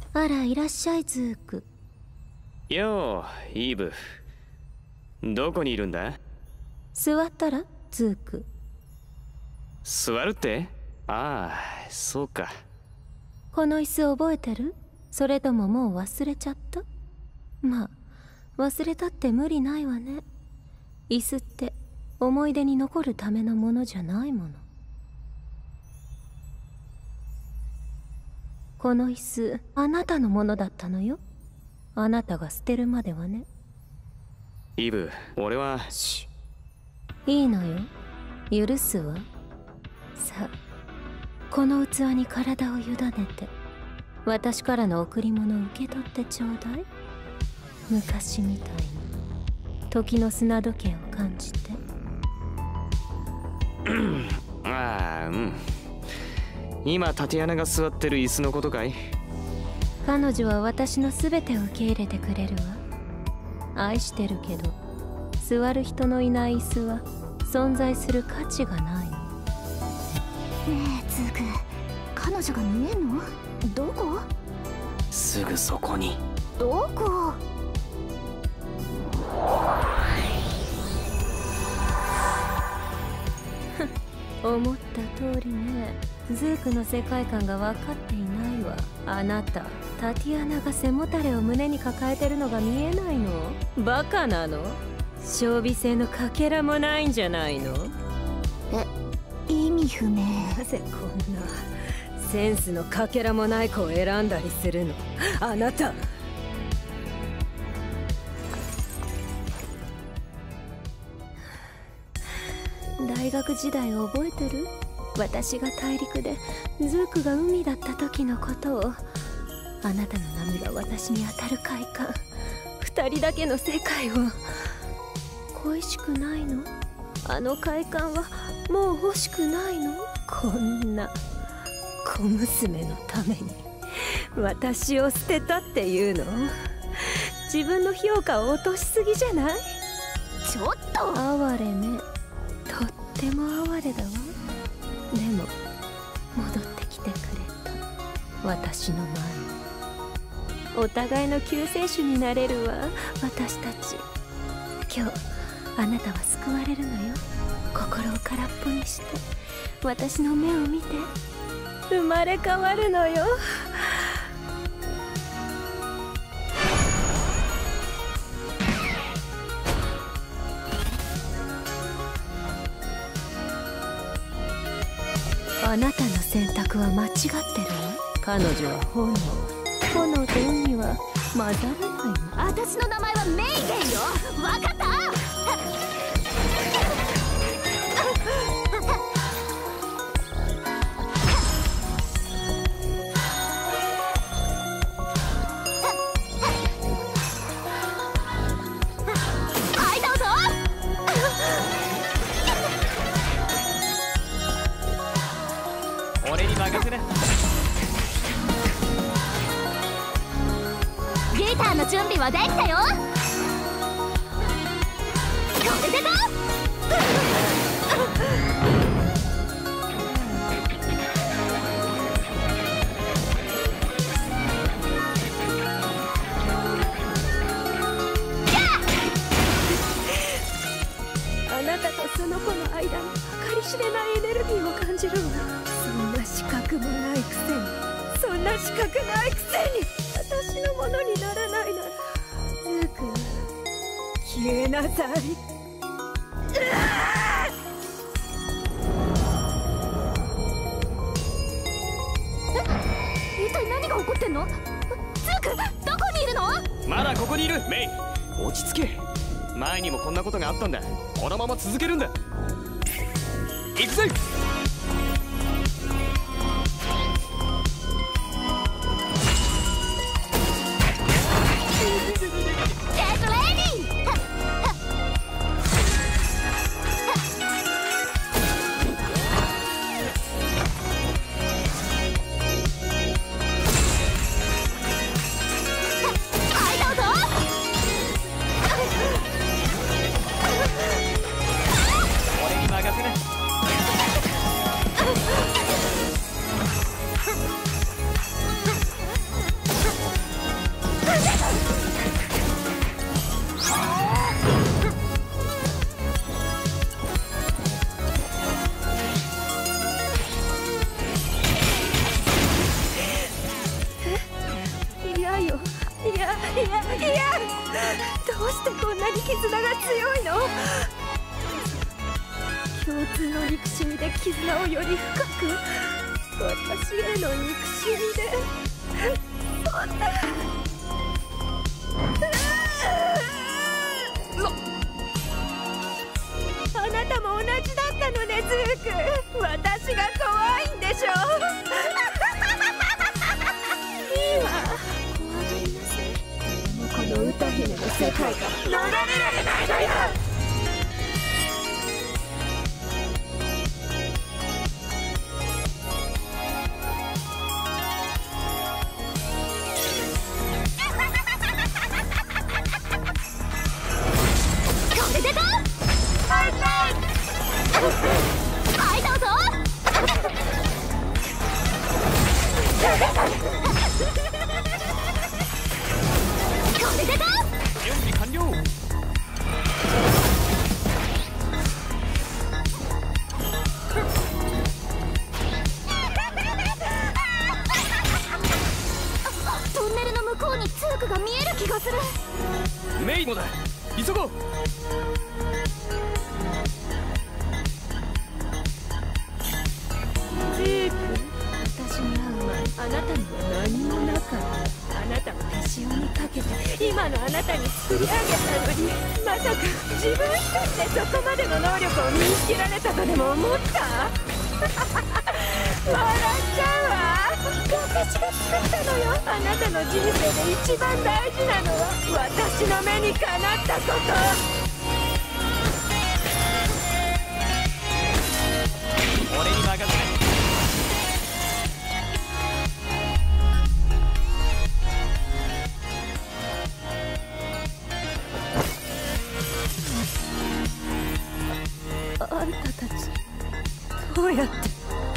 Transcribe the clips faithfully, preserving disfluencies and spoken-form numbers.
あら、いらっしゃいズーク。 よう、イーブ。どこにいるんだ？ 座ったらズーク。 座るって？ああ、そうか。 この椅子覚えてる？それとももう忘れちゃった？まあ忘れたって無理ないわね。椅子って思い出に残るためのものじゃないもの。この椅子あなたのものだったのよ。あなたが捨てるまではね。 イブ、俺は。 しいいのよ、許すわ。さあ、この器に体を委ねて私からの贈り物を受け取ってちょうだい。昔みたいに時の砂時計を感じて。 ああ、うん。今タティアナが座ってる椅子のことかい？ 彼女は私の全てを受け入れてくれるわ。愛してるけど座る人のいない椅子は存在する価値がないの。 ねえズーク、彼女が見えんの？どこ？ すぐそこに。 どこ？ 思った通りね。ズークの世界観が分かっていないわ。あなた、タティアナが背もたれを胸に抱えてるのが見えないの？バカなの？小美性のかけらもないんじゃないの？ え、意味不明。 なぜこんなセンスのかけらもない子を選んだりするの？あなた。大学時代覚えてる？私が大陸でズークが海だった時のことを。あなたの波が私に当たる快感、二人だけの世界を。恋しくないの？あの快感はもう欲しくないの？こんな小娘のために私を捨てたっていうの？自分の評価を落としすぎじゃない？ ちょっと哀れね。とっても哀れだわ。でも戻ってきてくれた、私の前に。お互いの救世主になれるわ、私たち。今日あなたは救われるのよ。心を空っぽにして私の目を見て生まれ変わるのよ。あなたの選択は間違ってるわ。彼女は炎。炎と海は混ざらないの。 私の名前はメイゲンよ。わかった？はいどうぞ。 俺に任せな。 ギターの準備はできたよ。これでどう？ あなたとその子の間に計り知れないエネルギーを感じるわ。そんな資格もないくせに、そんな資格ないくせに私のものにならないなら、ズーク、消えなさい。 え、一体何が起こってんの？ズーク、どこにいるの？ まだここにいる、メイ。落ち着け。前にもこんなことがあったんだ。このまま続けるんだ。行くぜ。俺に任せな。 してこんなに絆が強いの？共通の憎しみで絆をより深く、私への憎しみでそんなあなたも同じだったのね、ズーク。私が怖いんでしょ。いいわ、怖がりなさい。この歌姫の世界が逃れられないのよ。これでどう？はいどうぞ。これでどう？ 準備完了。 トンネルの向こうにツークが見える気がする。 メイもだ、急ごう。 ズーク、私に会う前、あなたには何もなかった。あなたを手塩にかけて今のあなたに作り上げたのに、まさか自分一人でそこまでの能力を身につけられたとでも思った？笑っちゃうわ。私が作ったのよ。あなたの人生で一番大事なのは私の目にかなったこと。 俺に任せて。 あんたたちどうやって？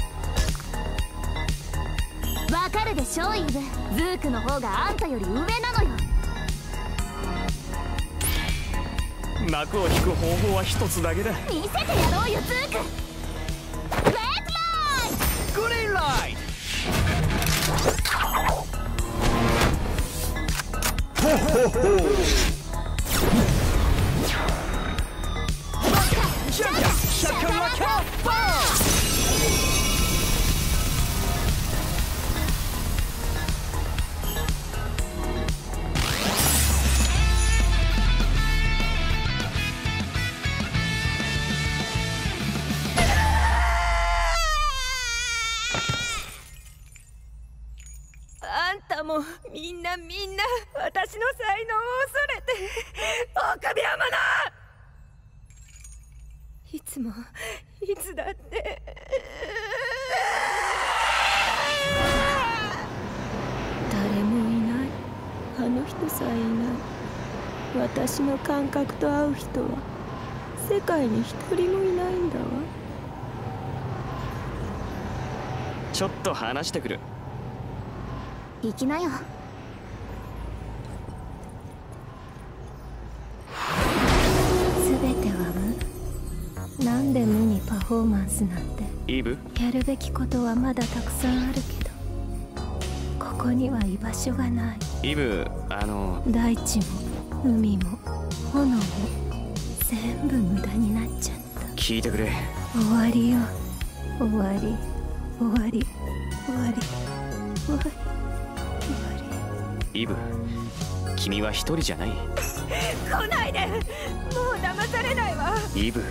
わかるでしょイーブ。ズークの方があんたより上なのよ。 幕を引く方法は一つだけだ。 見せてやろうよズーク。レッドライト。 グリーンライト。ほほほ。シャカシャカラカバー。 あんたもみんなみんな私の才能を恐れて臆病者。いつもいつだって誰もいない。あの人さえいない。私の感覚と合う人は世界に一人もいないんだわ。 ちょっと話してくる。 行きなよ。 全ては無。なんで無にパフォーマンスなんて。 イーブ、 やるべきことはまだたくさんあるけど、ここには居場所がない。 イブ、あの大地も海も炎も全部無駄になっちゃった。 聞いてくれ。 終わりよ。終わり終わり終わり終わり。 イブ、君は一人じゃない。 来ないで。もう騙されないわ。 イブ、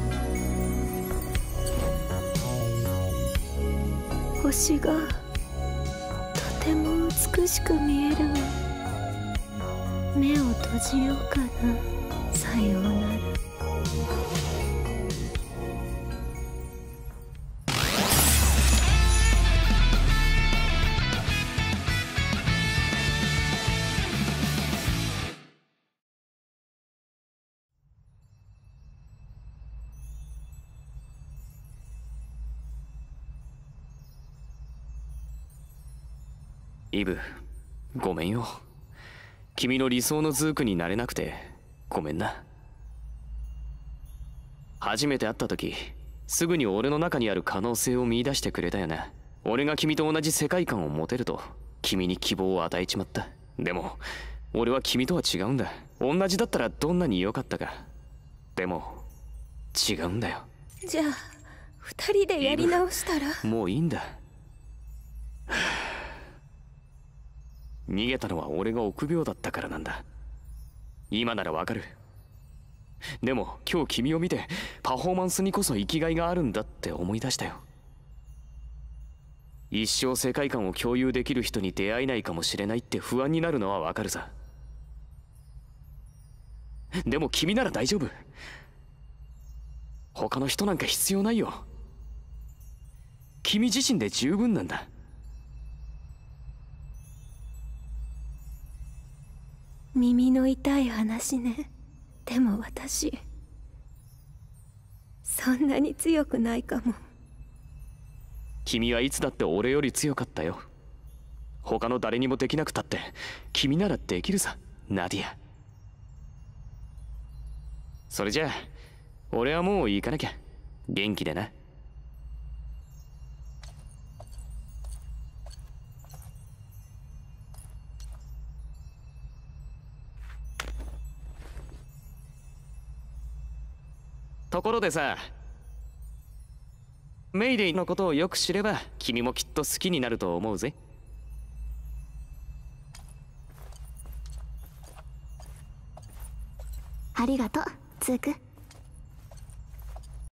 星がとても美しく見えるわ。目を閉じようかな。さようなら。 イブ、ごめんよ。君の理想のズークになれなくてごめんな。初めて会った時、すぐに俺の中にある可能性を見出してくれたよな。俺が君と同じ世界観を持てると君に希望を与えちまった。でも俺は君とは違うんだ。同じだったらどんなに良かったか。でも違うんだよ。 じゃあ二人でやり直したら。 もういいんだ。逃げたのは俺が臆病だったからなんだ。今ならわかる。でも今日君を見てパフォーマンスにこそ生きがいがあるんだって思い出したよ。一生世界観を共有できる人に出会えないかもしれないって不安になるのはわかるさ。でも君なら大丈夫。他の人なんか必要ないよ。君自身で十分なんだ。 耳の痛い話ね。でも私そんなに強くないかも。 君はいつだって俺より強かったよ。他の誰にもできなくたって君ならできるさ、ナディア。それじゃあ俺はもう行かなきゃ。元気でな。ところでさ、メイデイのことをよく知れば君もきっと好きになると思うぜ。 ありがとう、ツーク。